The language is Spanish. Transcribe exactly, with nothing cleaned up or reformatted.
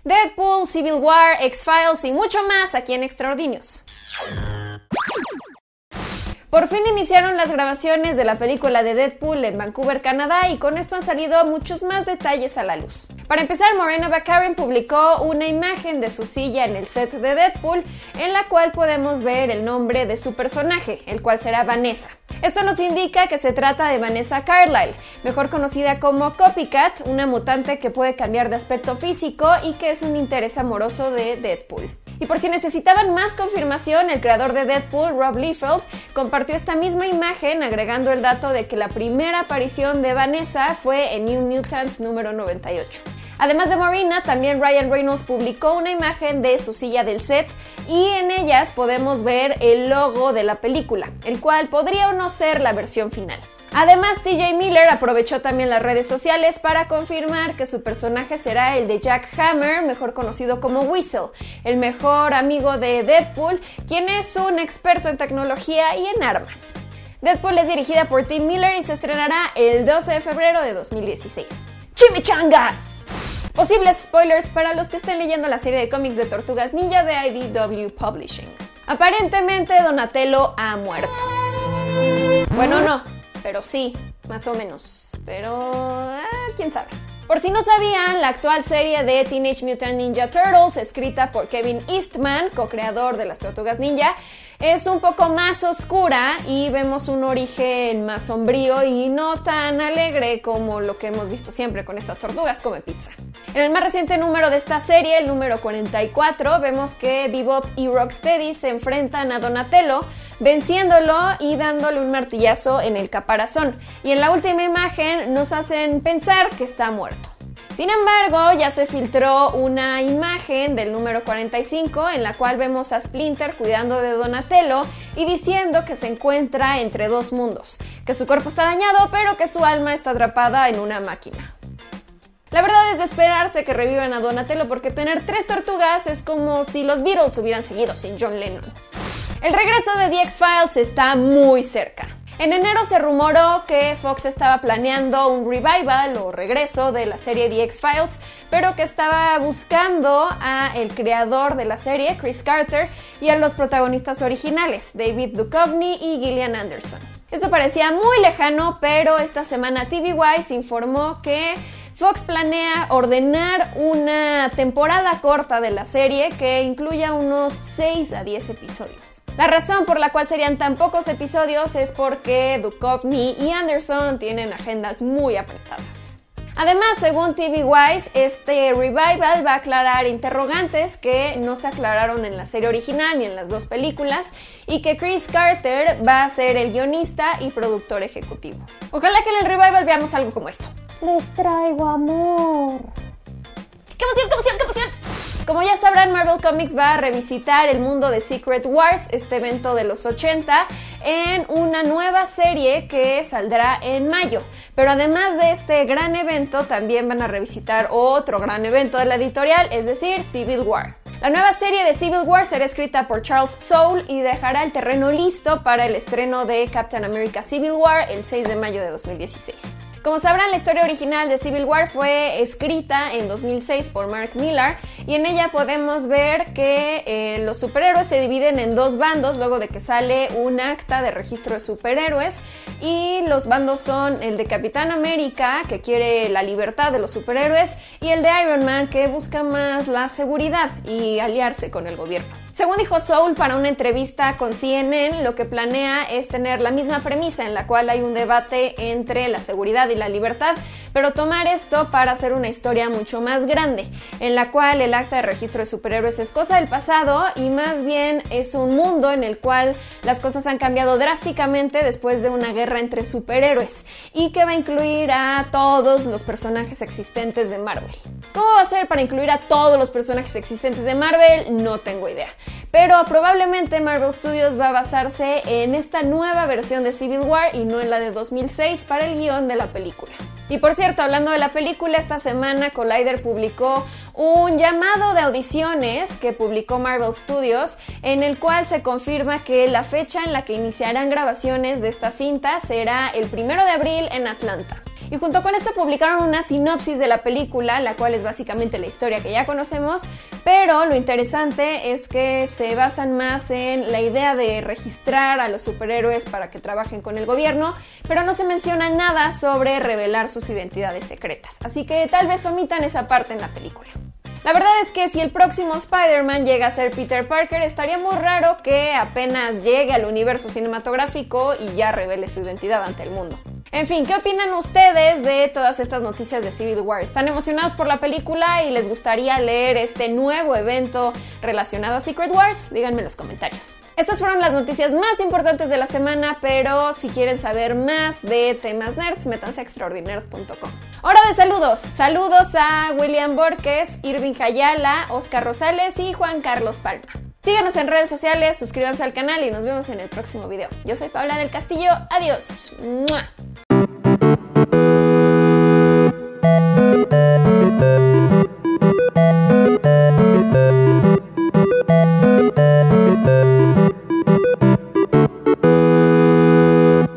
Deadpool, Civil War, X-Files y mucho más aquí en Extraordinarios. Por fin iniciaron las grabaciones de la película de Deadpool en Vancouver, Canadá, y con esto han salido muchos más detalles a la luz. Para empezar, Morena Baccarin publicó una imagen de su silla en el set de Deadpool, en la cual podemos ver el nombre de su personaje, el cual será Vanessa. Esto nos indica que se trata de Vanessa Carlyle, mejor conocida como Copycat, una mutante que puede cambiar de aspecto físico y que es un interés amoroso de Deadpool. Y por si necesitaban más confirmación, el creador de Deadpool, Rob Liefeld, compartió esta misma imagen agregando el dato de que la primera aparición de Vanessa fue en New Mutants número noventa y ocho. Además de Morena, también Ryan Reynolds publicó una imagen de su silla del set y en ellas podemos ver el logo de la película, el cual podría o no ser la versión final. Además, T J Miller aprovechó también las redes sociales para confirmar que su personaje será el de Jack Hammer, mejor conocido como Weasel, el mejor amigo de Deadpool, quien es un experto en tecnología y en armas. Deadpool es dirigida por Tim Miller y se estrenará el doce de febrero de dos mil dieciséis. ¡Chimichangas! Posibles spoilers para los que estén leyendo la serie de cómics de Tortugas Ninja de I D W Publishing. Aparentemente Donatello ha muerto. Bueno, no. Pero sí, más o menos. Pero... Eh, quién sabe. Por si no sabían, la actual serie de Teenage Mutant Ninja Turtles, escrita por Kevin Eastman, co-creador de las Tortugas Ninja, es un poco más oscura y vemos un origen más sombrío y no tan alegre como lo que hemos visto siempre con estas tortugas come pizza. En el más reciente número de esta serie, el número cuarenta y cuatro, vemos que Bebop y Rocksteady se enfrentan a Donatello, venciéndolo y dándole un martillazo en el caparazón. Y en la última imagen nos hacen pensar que está muerto. Sin embargo, ya se filtró una imagen del número cuarenta y cinco en la cual vemos a Splinter cuidando de Donatello y diciendo que se encuentra entre dos mundos, que su cuerpo está dañado pero que su alma está atrapada en una máquina. La verdad es de esperarse que revivan a Donatello porque tener tres tortugas es como si los Beatles hubieran seguido sin John Lennon. El regreso de The X-Files está muy cerca. En enero se rumoró que Fox estaba planeando un revival o regreso de la serie The X-Files, pero que estaba buscando a el creador de la serie, Chris Carter, y a los protagonistas originales, David Duchovny y Gillian Anderson. Esto parecía muy lejano, pero esta semana T V Wise informó que Fox planea ordenar una temporada corta de la serie que incluya unos seis a diez episodios. La razón por la cual serían tan pocos episodios es porque Duchovny y Anderson tienen agendas muy apretadas. Además, según T V Wise, este revival va a aclarar interrogantes que no se aclararon en la serie original ni en las dos películas y que Chris Carter va a ser el guionista y productor ejecutivo. Ojalá que en el revival veamos algo como esto. Les traigo amor. ¡Qué emoción, qué emoción, qué emoción! Como ya sabrán, Marvel Comics va a revisitar el mundo de Secret Wars, este evento de los ochenta, en una nueva serie que saldrá en mayo. Pero además de este gran evento, también van a revisitar otro gran evento de la editorial, es decir, Civil War. La nueva serie de Civil War será escrita por Charles Soule y dejará el terreno listo para el estreno de Captain America Civil War el seis de mayo de dos mil dieciséis. Como sabrán, la historia original de Civil War fue escrita en dos mil seis por Mark Millar y en ella podemos ver que eh, los superhéroes se dividen en dos bandos luego de que sale un acta de registro de superhéroes y los bandos son el de Capitán América, que quiere la libertad de los superhéroes, y el de Iron Man, que busca más la seguridad y aliarse con el gobierno. Según dijo Soule para una entrevista con C N N, lo que planea es tener la misma premisa en la cual hay un debate entre la seguridad y la libertad, pero tomar esto para hacer una historia mucho más grande, en la cual el acta de registro de superhéroes es cosa del pasado y más bien es un mundo en el cual las cosas han cambiado drásticamente después de una guerra entre superhéroes y que va a incluir a todos los personajes existentes de Marvel. ¿Cómo va a ser para incluir a todos los personajes existentes de Marvel? No tengo idea. Pero probablemente Marvel Studios va a basarse en esta nueva versión de Civil War y no en la de dos mil seis para el guión de la película. Y por cierto, hablando de la película, esta semana Collider publicó un llamado de audiciones que publicó Marvel Studios, en el cual se confirma que la fecha en la que iniciarán grabaciones de esta cinta será el primero de abril en Atlanta. Y junto con esto publicaron una sinopsis de la película, la cual es básicamente la historia que ya conocemos, pero lo interesante es que se basan más en la idea de registrar a los superhéroes para que trabajen con el gobierno, pero no se menciona nada sobre revelar sus identidades secretas, así que tal vez omitan esa parte en la película. La verdad es que si el próximo Spider-Man llega a ser Peter Parker, estaría muy raro que apenas llegue al universo cinematográfico y ya revele su identidad ante el mundo. En fin, ¿qué opinan ustedes de todas estas noticias de Civil War? ¿Están emocionados por la película y les gustaría leer este nuevo evento relacionado a Secret Wars? Díganme en los comentarios. Estas fueron las noticias más importantes de la semana, pero si quieren saber más de temas nerds, métanse a extraordinerd punto com. Hora de saludos. Saludos a William Borges, Irving Ayala, Oscar Rosales y Juan Carlos Palma. Síganos en redes sociales, suscríbanse al canal y nos vemos en el próximo video. Yo soy Paula del Castillo. Adiós. ¡Mua!